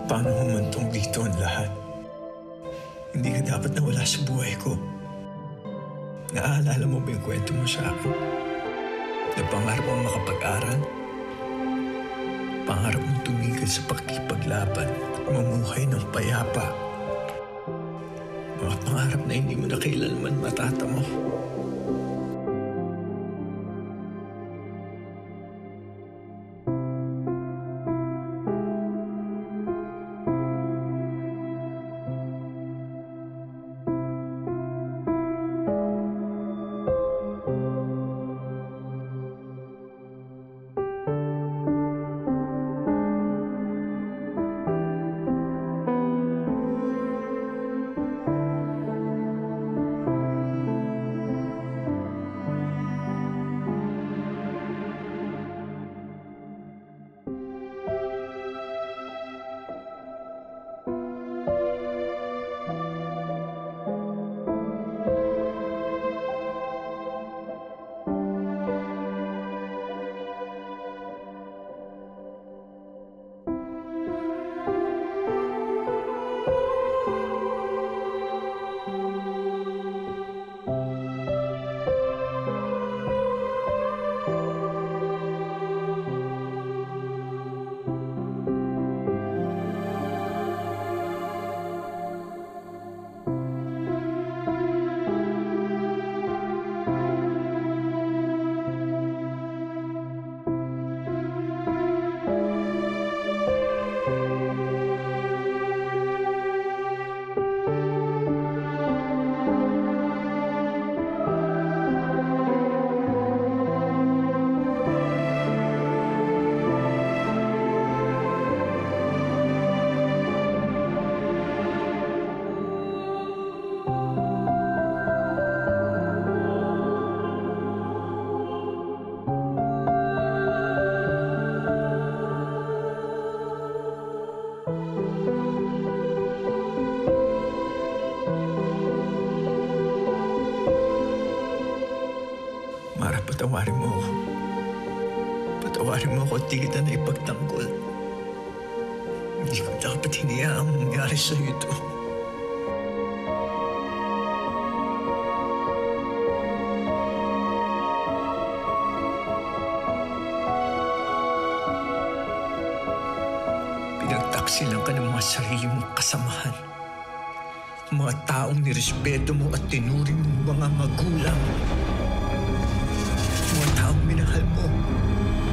Paano humantong dito ang lahat? Hindi ka dapat nawala sa buhay ko. Naaalala mo ba yung kwento mo sa akin? Na pangarap mong makapag-aral? Pangarap mong tumigil sa pakikipaglaban at mamuhay ng payapa? Mga pangarap na hindi mo na kailanman matatamo. Mara, patawarin mo ako. Patawarin mo ako at di kita na ipagtanggol. Hindi ko dapat hiniyaang mangyari sa'yo ito. Pinagtaksilan ka ng mga sarili mong kasamahan. Mga taong nirespeto mo at tinuring mong mga magulang. Mga taong minahal mo.